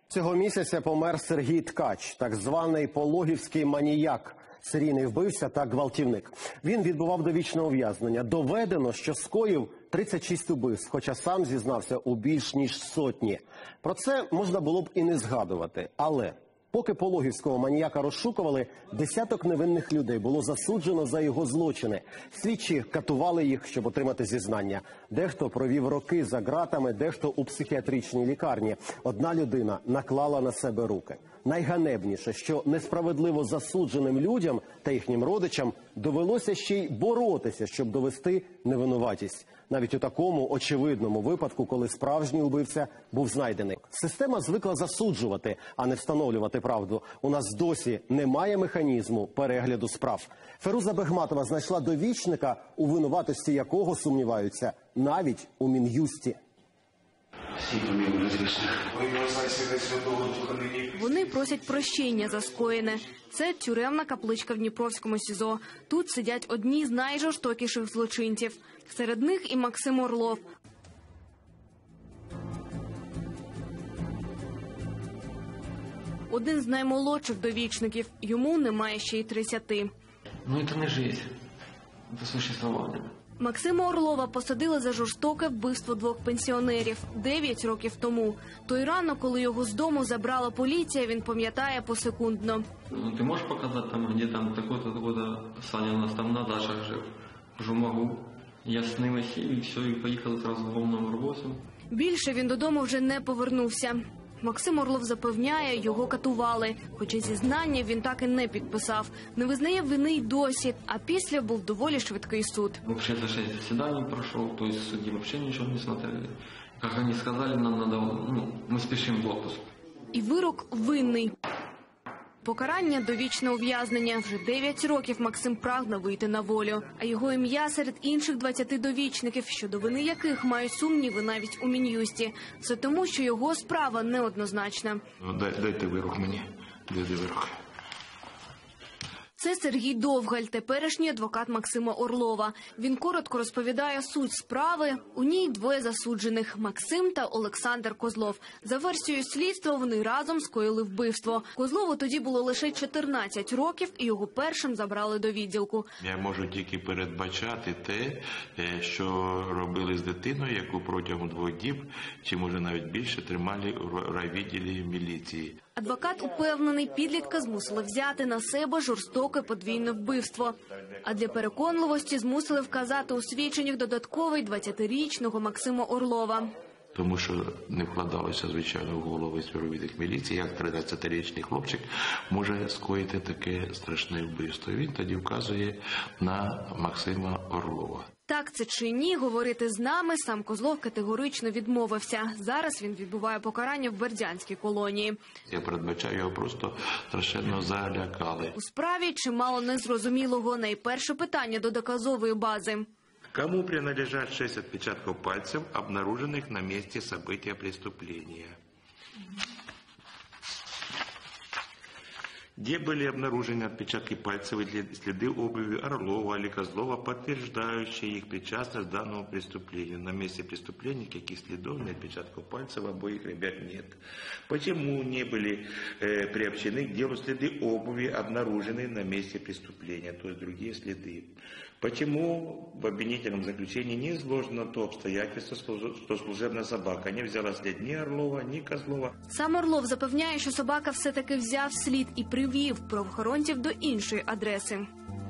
Цього місяця помер Сергій Ткач, так званий пологівський маніяк, серійний вбивця та гвалтівник. Він відбував довічне ув'язнення. Доведено, що скоїв 36 убивств, хоча сам зізнався у більш ніж сотні. Про це можна було б і не згадувати. Але поки пологівського маніяка розшукували, десяток невинних людей було засуджено за його злочини. Слідчі катували їх, щоб отримати зізнання. Дехто провів роки за ґратами, дехто у психіатричній лікарні. Одна людина наклала на себе руки. Найганебніше, що несправедливо засудженим людям та їхнім родичам довелося ще й боротися, щоб довести невинуватість. Навіть у такому очевидному випадку, коли справжній убивця був знайдений. Система звикла засуджувати, а не встановлювати правду. У нас досі немає механізму перегляду справ. Феруза Бегматова знайшла довічника, у винуватості якого сумніваються навіть у Мін'юсті. Вони просять прощення за скоєне. Це тюремна капличка в Дніпровському СІЗО. Тут сидять одні з найжорстокіших злочинців. Серед них і Максим Орлов. Один з наймолодших довічників. Йому немає ще й 30. Ну, це не життя. Це существування. Максима Орлова посадили за жорстоке вбивство 2 пенсіонерів 9 років тому. Той ранок, коли його з дому забрала поліція, він пам'ятає посекундно. Ну, ти можеш показати, де там такой-то Саня у нас там на дачах жив? Кажу, можу. Я снилася і все, і поїхали одразу в номер 8. Більше він додому вже не повернувся. Максим Орлов запевняє, його катували. Хоча зізнання він так і не підписав. Не визнає вини й досі, а після був доволі швидкий суд. Взагалі за 6 засідань пройшов, тобто судді взагалі нічого не смотрели. Як вони сказали, нам треба, ми спішимо в отпуск. І вирок винний. Покарання – довічне ув'язнення. Вже 9 років Максим прагне вийти на волю. А його ім'я серед інших 20 довічників, щодо вини яких мають сумніви навіть у Мін'юсті. Це тому, що його справа неоднозначна. Дайте вирок мені. Дайте вирок. Це Сергій Довгаль, теперішній адвокат Максима Орлова. Він коротко розповідає суть справи. У ній 2 засуджених – Максим та Олександр Козлов. За версією слідства, вони разом скоїли вбивство. Козлову тоді було лише 14 років, і його першим забрали до відділку. Я можу тільки передбачати те, що робили з дитиною, яку протягом 2 діб, чи може навіть більше, тримали у райвідділі міліції. Адвокат упевнений, підлітка змусили взяти на себе жорстоке подвійне вбивство. А для переконливості змусили вказати у свідченнях додатковий 20-річного Максима Орлова. Тому що не вкладалося, звичайно, в голови співробітник міліції, як 13-річний хлопчик може скоїти таке страшне вбивство. Він тоді вказує на Максима Орлова. Так це чи ні, говорити з нами сам Козлов категорично відмовився. Зараз він відбуває покарання в Бердянській колонії. Я передбачаю, його просто страшенно залякали. У справі чимало незрозумілого. Найперше питання до доказової бази. Кому принадлежат 6 отпечатков пальцев, обнаруженных на месте события преступления? Где были обнаружены отпечатки пальцев и следы обуви Орлова или Козлова, подтверждающие их причастность к данному преступлению? На месте преступления никаких следов, ни отпечатков пальцев обоих ребят нет. Почему не были приобщены к делу следы обуви, обнаруженные на месте преступления, то есть другие следы? Почему в обвинительном заключении не изложено то обстоятельство, что служебная собака не взяла слід ні Орлова, ні Козлова? Сам Орлов запевняє, що собака все-таки взяв слід і привів правоохоронців до іншої адреси.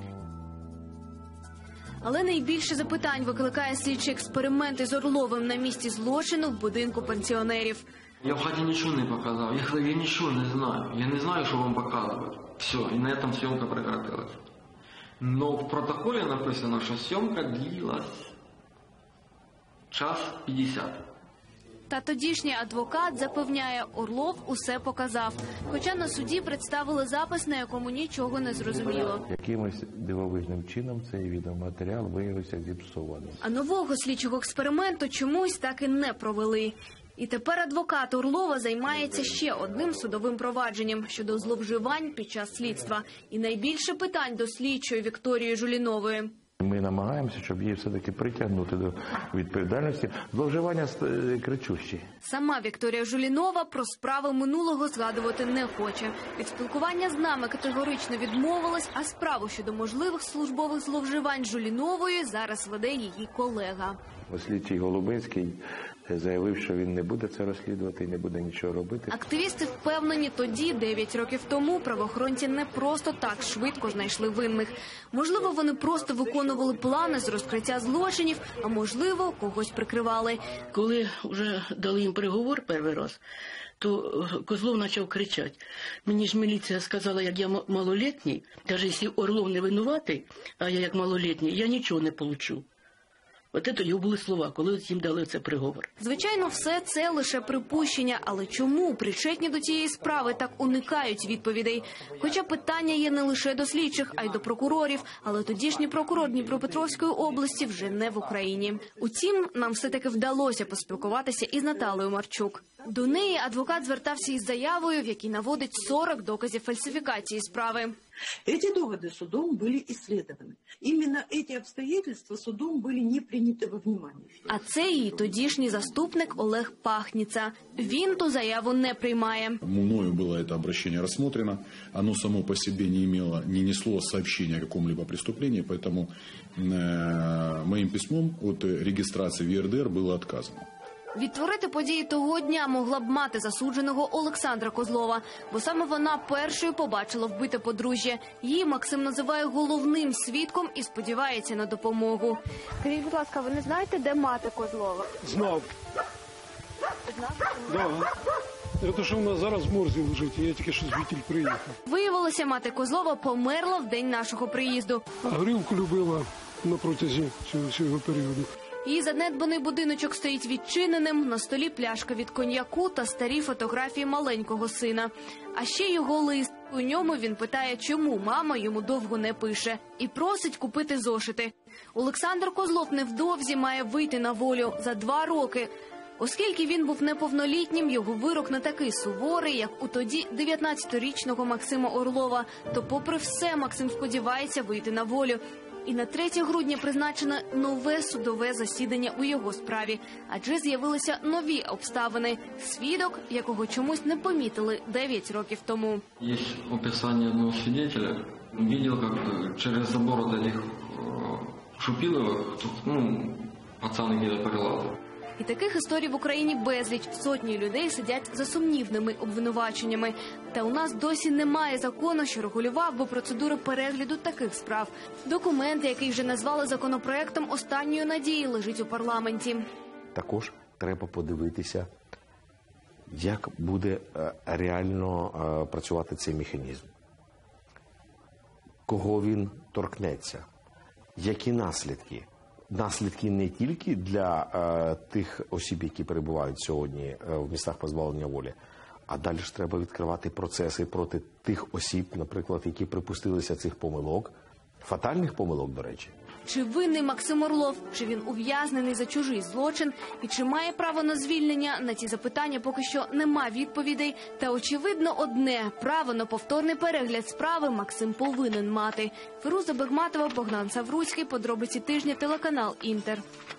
Але найбільше запитань викликає слідчий експеримент із Орловим на місці злочину в будинку пенсіонерів. Я в хаті нічого не показав, я нічого не знаю. Я не знаю, що вам показувати. Все, і на цьому зйомка прекратилась. Но в протоколе написано, что съемка длилась 1:50. Та тодішній адвокат запевняє, Орлов усе показав. Хоча на суді представили запис, на якому нічого не зрозуміло. Якимось дивовижним чином цей відеоматеріал виявився зіпсованим. А нового слідчого експерименту чомусь так і не провели. І тепер адвокат Орлова займається ще одним судовим провадженням щодо зловживань під час слідства. І найбільше питань до слідчої Вікторії Жулінової. Ми намагаємося, щоб її все-таки притягнути до відповідальності. Зловживання кричущі. Сама Вікторія Жулінова про справи минулого згадувати не хоче. Від спілкування з нами категорично відмовилась, а справу щодо можливих службових зловживань Жулінової зараз веде її колега. Слідчий Голубинський заявив, що він не буде це розслідувати і не буде нічого робити. Активісти впевнені, тоді, 9 років тому, правоохоронці не просто так швидко знайшли винних. Можливо, вони просто виконували плани з розкриття злочинів, а можливо, когось прикривали. Коли вже дали їм приговор перший раз, то Козлов почав кричати. Мені ж міліція сказала, як я малолітній, каже, якщо Орлов не винуватий, а я як малолітній, я нічого не получу. От це його були слова, коли їм дали це приговор. Звичайно, все це лише припущення, але чому причетні до цієї справи так уникають відповідей? Хоча питання є не лише до слідчих, а й до прокурорів, але тодішній прокурор Дніпропетровської області вже не в Україні. Утім, нам все-таки вдалося поспілкуватися із Наталею Марчук. До неї адвокат звертався із заявою, в якій наводить 40 доказів фальсифікації справи. Эти доводы судом были исследованы. Именно эти обстоятельства судом были не приняты во внимание. А це її тодішній заступник Олег Пахніца. Він ту заяву не приймає. Мною было это обращение рассмотрено. Оно само по себе не несло сообщения о каком-либо преступлении, поэтому моим письмом от регистрации в ЕРДР было отказано. Відтворити події того дня могла б мати засудженого Олександра Козлова, бо саме вона першою побачила вбите подружжя. Її Максим називає головним свідком і сподівається на допомогу. Скажіть, будь ласка, ви не знаєте, де мати Козлова? Знав. Да. Це, що в нас зараз в морзі лежить, я тільки що звідтіль приїхав. Виявилося, мати Козлова померла в день нашого приїзду. А горілку любила на протязі цього періоду. Її занедбаний будиночок стоїть відчиненим, на столі пляшка від коньяку та старі фотографії маленького сина. А ще його лист. У ньому він питає, чому мама йому довго не пише. І просить купити зошити. Олександр Козлов невдовзі має вийти на волю за 2 роки. Оскільки він був неповнолітнім, його вирок не такий суворий, як у тоді 19-річного Максима Орлова. То попри все, Максим сподівається вийти на волю. І на 3 грудня призначено нове судове засідання у його справі. Адже з'явилися нові обставини. Свідок, якого чомусь не помітили 9 років тому. Є описання одного свидетеля. Видел, как через забор от этих Шупиловых, пацаны где-то перелазили. І таких історій в Україні безліч. Сотні людей сидять за сумнівними обвинуваченнями. Та у нас досі немає закону, що регулював би процедури перегляду таких справ. Документ, який вже назвали законопроектом останньої надії, лежить у парламенті. Також треба подивитися, як буде реально працювати цей механізм. Кого він торкнеться, які наслідки. Наслідки не тільки для тих осіб, які перебувають сьогодні в місцях позбавлення волі, а далі ж треба відкривати процеси проти тих осіб, наприклад, які припустилися цих помилок, фатальних помилок, до речі. Чи винний Максим Орлов, чи він ув'язнений за чужий злочин, і чи має право на звільнення, на ці запитання поки що нема відповідей. Та очевидно одне – право на повторний перегляд справи Максим повинен мати. Феруза Бегматова, Богдан Савруцький, подробиці тижня, телеканал «Інтер».